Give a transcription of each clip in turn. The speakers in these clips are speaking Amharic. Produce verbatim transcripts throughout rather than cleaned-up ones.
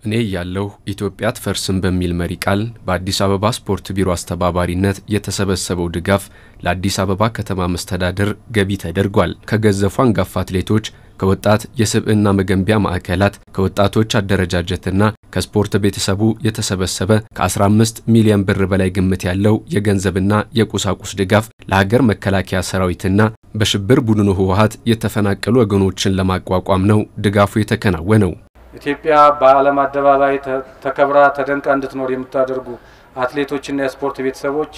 እኔ ያለው ኢትዮጵያ ትፈርስም በሚል መሪ ቃል በአዲስ አበባ ስፖርት ቢሮ አስተባባሪነት የተሰበሰበው ድጋፍ ለአዲስ አበባ ከተማ መስተዳድር ገቢ ተደርጓል። ከገዘፉ አንጋፋ አትሌቶች፣ ከወጣት የስብዕና መገንቢያ ማዕከላት፣ ከወጣቶች አደረጃጀትና ከስፖርት ቤተሰቡ የተሰበሰበ ከ15 ሚሊዮን ብር በላይ ግምት ያለው የገንዘብና የቁሳቁስ ድጋፍ ለሀገር መከላከያ ሰራዊትና በሽብር ቡድኑ ህወሓት የተፈናቀሉ ወገኖችን ለማቋቋም ነው ድጋፉ የተከናወነው። ኢትዮጵያ በዓለም አደባባይ ተከብራ ተደንቃ እንድትኖር የምታደርጉ አትሌቶችና የስፖርት ቤተሰቦች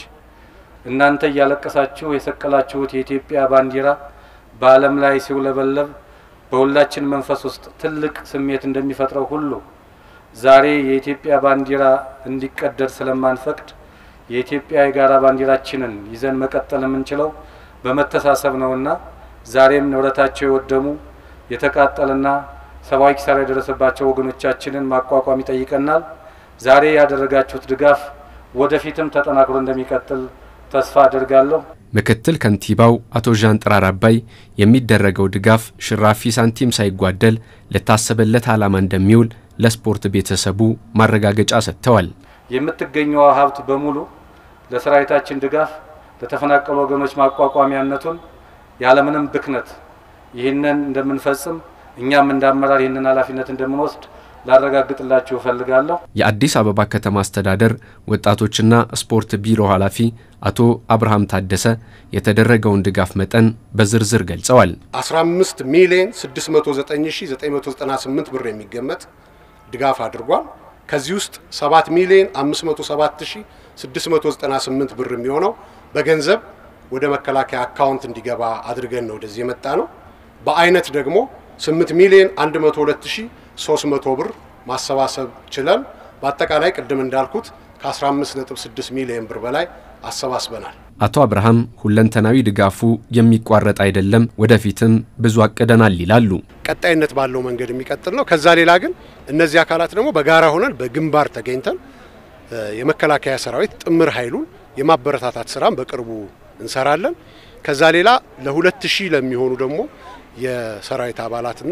እናንተ ያለቀሳችሁ የሰቀላችሁት የኢትዮጵያ ባንዲራ በዓለም ላይ ሲውለበለብ በሁላችን መንፈስ ውስጥ ትልቅ ስሜት እንደሚፈጥረው ሁሉ ዛሬ የኢትዮጵያ ባንዲራ እንዲቀደድ ስለማንፈቅድ የኢትዮጵያ የጋራ ባንዲራችንን ይዘን መቀጠል የምንችለው በመተሳሰብ ነውና ዛሬም ንብረታቸው የወደሙ የተቃጠለና ሰብአዊ ኪሳራ የደረሰባቸው ወገኖቻችንን ማቋቋም ይጠይቀናል። ዛሬ ያደረጋችሁት ድጋፍ ወደፊትም ተጠናክሮ እንደሚቀጥል ተስፋ አደርጋለሁ። ምክትል ከንቲባው አቶ ዣን ጥራር አባይ የሚደረገው ድጋፍ ሽራፊ ሳንቲም ሳይጓደል ለታሰበለት ዓላማ እንደሚውል ለስፖርት ቤተሰቡ ማረጋገጫ ሰጥተዋል። የምትገኘው ሀብት በሙሉ ለሰራዊታችን ድጋፍ ለተፈናቀሉ ወገኖች ማቋቋሚያነቱን ያለምንም ብክነት ይህንን እንደምንፈጽም እኛም እንዳመራር ይህንን ኃላፊነት እንደምንወስድ ላረጋግጥላችሁ ፈልጋለሁ። የአዲስ አበባ ከተማ አስተዳደር ወጣቶችና ስፖርት ቢሮ ኃላፊ አቶ አብርሃም ታደሰ የተደረገውን ድጋፍ መጠን በዝርዝር ገልጸዋል። አስራ አምስት ሚሊዮን ስድስት መቶ ዘጠኝ ሺህ ዘጠኝ መቶ ዘጠና ስምንት ብር የሚገመት ድጋፍ አድርጓል። ከዚህ ውስጥ ሰባት ሚሊዮን አምስት መቶ ሰባት ሺህ ስድስት መቶ ዘጠና ስምንት ብር የሚሆነው በገንዘብ ወደ መከላከያ አካውንት እንዲገባ አድርገን ነው ወደዚህ የመጣ ነው። በአይነት ደግሞ ስምንት ሚሊዮን አንድ መቶ ሁለት ሺህ ሶስት መቶ ብር ማሰባሰብ ችለን በአጠቃላይ ቅድም እንዳልኩት ከ15 ነጥብ ስድስት ሚሊዮን ብር በላይ አሰባስበናል። አቶ አብርሃም ሁለንተናዊ ድጋፉ የሚቋረጥ አይደለም፣ ወደፊትም ብዙ አቀደናል ይላሉ። ቀጣይነት ባለው መንገድ የሚቀጥል ነው። ከዛ ሌላ ግን እነዚህ አካላት ደግሞ በጋራ ሆነን በግንባር ተገኝተን የመከላከያ ሰራዊት ጥምር ኃይሉን የማበረታታት ስራም በቅርቡ እንሰራለን። ከዛ ሌላ ለሁለት ሺህ ለሚሆኑ ደግሞ የሰራዊት አባላትና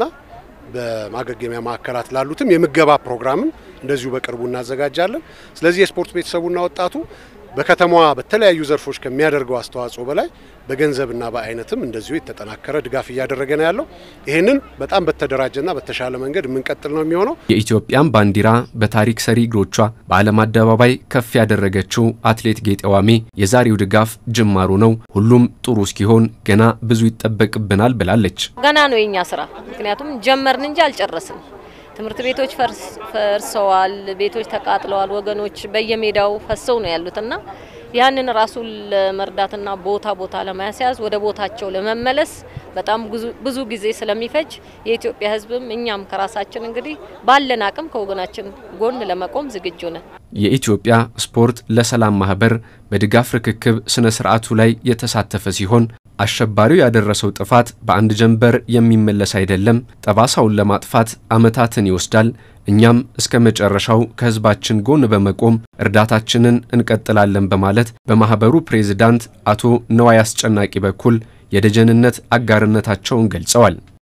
በማገገሚያ ማዕከላት ላሉትም የምገባ ፕሮግራምን እንደዚሁ በቅርቡ እናዘጋጃለን። ስለዚህ የስፖርት ቤተሰቡና ወጣቱ በከተማዋ በተለያዩ ዘርፎች ከሚያደርገው አስተዋጽኦ በላይ በገንዘብና በአይነትም እንደዚሁ የተጠናከረ ድጋፍ እያደረገ ነው ያለው። ይሄንን በጣም በተደራጀና በተሻለ መንገድ የምንቀጥል ነው የሚሆነው። የኢትዮጵያን ባንዲራ በታሪክ ሰሪ እግሮቿ በዓለም አደባባይ ከፍ ያደረገችው አትሌት ጌጤ ዋሚ የዛሬው ድጋፍ ጅማሩ ነው፣ ሁሉም ጥሩ እስኪሆን ገና ብዙ ይጠበቅብናል ብላለች። ገና ነው የኛ ስራ፣ ምክንያቱም ጀመርን እንጂ አልጨረስንም። ትምህርት ቤቶች ፈርሰዋል፣ ቤቶች ተቃጥለዋል፣ ወገኖች በየሜዳው ፈሰው ነው ያሉትና ያንን ራሱ ለመርዳትና ቦታ ቦታ ለማያስያዝ ወደ ቦታቸው ለመመለስ በጣም ብዙ ጊዜ ስለሚፈጅ የኢትዮጵያ ሕዝብም እኛም ከራሳችን እንግዲህ ባለን አቅም ከወገናችን ጎን ለመቆም ዝግጁ ነን። የኢትዮጵያ ስፖርት ለሰላም ማህበር በድጋፍ ርክክብ ስነ ስርዓቱ ላይ የተሳተፈ ሲሆን አሸባሪው ያደረሰው ጥፋት በአንድ ጀንበር የሚመለስ አይደለም፣ ጠባሳውን ለማጥፋት አመታትን ይወስዳል። እኛም እስከ መጨረሻው ከህዝባችን ጎን በመቆም እርዳታችንን እንቀጥላለን በማለት በማህበሩ ፕሬዝዳንት አቶ ነዋይ አስጨናቂ በኩል የደጀንነት አጋርነታቸውን ገልጸዋል።